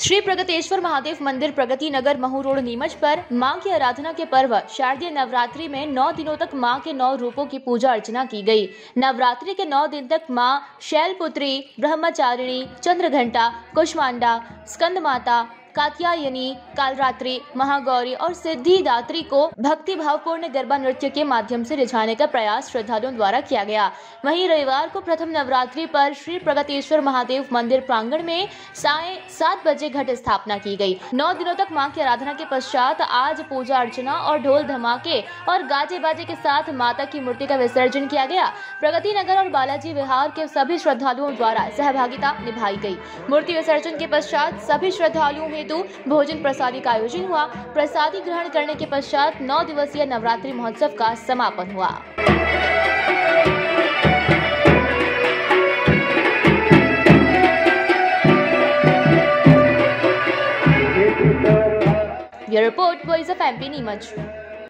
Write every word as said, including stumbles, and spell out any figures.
श्री प्रगतेश्वर महादेव मंदिर प्रगति नगर महू रोड नीमच पर मां की आराधना के पर्व शारदीय नवरात्रि में नौ दिनों तक मां के नौ रूपों की पूजा अर्चना की गई। नवरात्रि के नौ दिन तक मां शैलपुत्री, ब्रह्मचारिणी, चंद्रघंटा, कुष्मांडा, स्कंद माता, कात्यायनी, कालरात्रि, महागौरी और सिद्धिदात्री को भक्ति भावपूर्ण गरबा नृत्य के माध्यम से रिझाने का प्रयास श्रद्धालुओं द्वारा किया गया। वहीं रविवार को प्रथम नवरात्रि पर श्री प्रगतेश्वर महादेव मंदिर प्रांगण में साय सात बजे घट स्थापना की गई। नौ दिनों तक मां की आराधना के पश्चात आज पूजा अर्चना और ढोल धमाके और गाजे बाजे के साथ माता की मूर्ति का विसर्जन किया गया। प्रगति नगर और बालाजी विहार के सभी श्रद्धालुओं द्वारा सहभागिता निभाई गई। मूर्ति विसर्जन के पश्चात सभी श्रद्धालुओं हेतु भोजन प्रसादी का आयोजन हुआ। प्रसादी ग्रहण करने के पश्चात नौ दिवसीय नवरात्रि महोत्सव का समापन हुआ। Bureau report, voice of MP Neemuch.